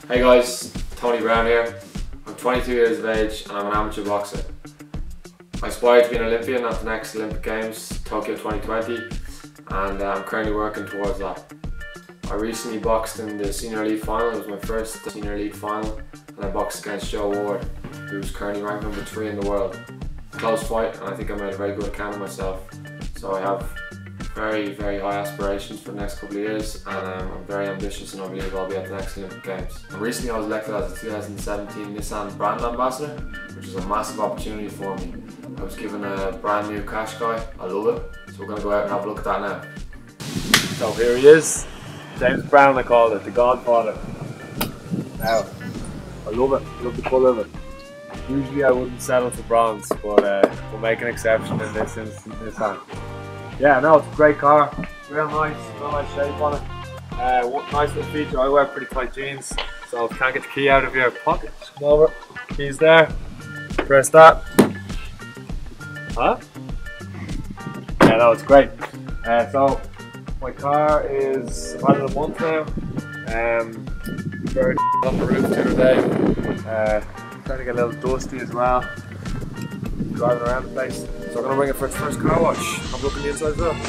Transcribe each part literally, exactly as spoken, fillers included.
Hey guys, Tony Browne here. I'm twenty-two years of age and I'm an amateur boxer. I aspire to be an Olympian at the next Olympic Games, Tokyo twenty twenty, and uh, I'm currently working towards that. I recently boxed in the senior elite final. It was my first senior elite final, and I boxed against Joe Ward, who's currently ranked number three in the world. Close fight, and I think I made a very good account of myself. So I have very, very high aspirations for the next couple of years, and um, I'm very ambitious, and I believe I'll be at the next Olympic Games. And recently I was elected as the two thousand seventeen Nissan brand ambassador, which is a massive opportunity for me. I was given a brand new cash guy. I love it. So we're going to go out and have a look at that now. So here he is, James Browne I call it, the Godfather. Now, I love it, I love the colour of it. Usually I wouldn't settle for bronze, but uh, we'll make an exception in this instance this time. Yeah, no, it's a great car, real nice, real nice shape on it. Uh, one nice little feature, I wear pretty tight jeans, so if you can't get the key out of your pocket, just come over, keys there, press that. Huh? Yeah, no, it's great. Uh, so, my car is, I've had it a month now. Um, very off the roof the other day. Uh, starting to get a little dusty as well. Driving around the place. So I'm going to bring it for its first car wash. Have a look at the inside as well.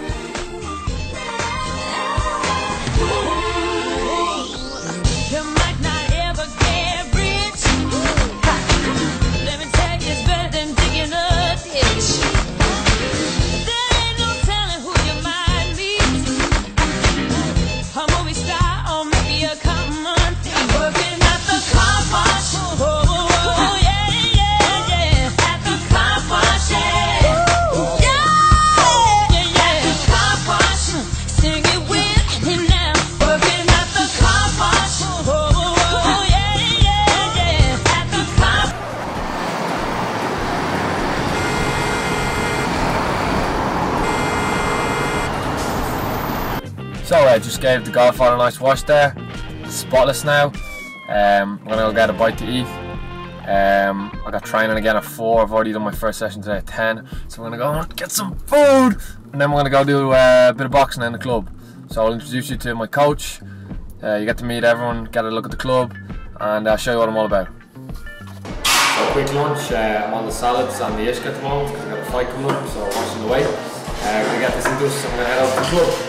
So I just gave the Godfather a nice wash there. It's spotless now. Um, I'm gonna go get a bite to eat. Um, I got training again at four. I've already done my first session today at ten. So I'm gonna go and get some food, and then we're gonna go do uh, a bit of boxing in the club. So I'll introduce you to my coach. Uh, you get to meet everyone, get a look at the club, and I'll show you what I'm all about. So quick lunch. Uh, I'm on the salads and the ishka at the moment because I've got a fight coming up. So I'm watching the weight. Uh, I'm gonna get this into us. So I'm gonna head out to the club.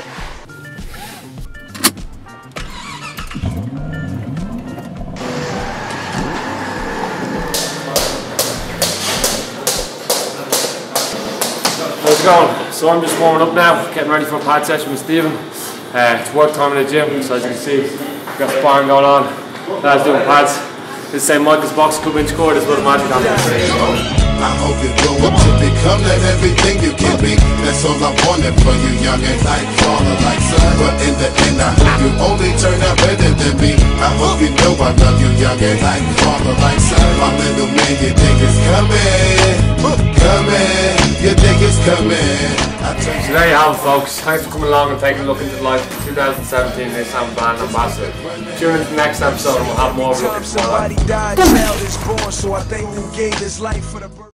How's it going? So I'm just warming up now, getting ready for a pad session with Stephen. Uh, it's work time in the gym, so as you can see, we've got sparring going on. Lads doing pads. This Saint Michael's Box Club inch cord is what the magic happens. I hope you grow up to become that everything you can be. That's all I wanted for you, young and like father, like son. But in the end, I hope you only turn out better than me. I hope you know I love you, young and like father, like son. My little man, you think it's coming, coming, you think it's coming. So there you have it, folks. Thanks for coming along and taking a look into the life of the two thousand seventeen Nissan brand ambassador. Tune in to the next episode and we'll have more of a look into my life.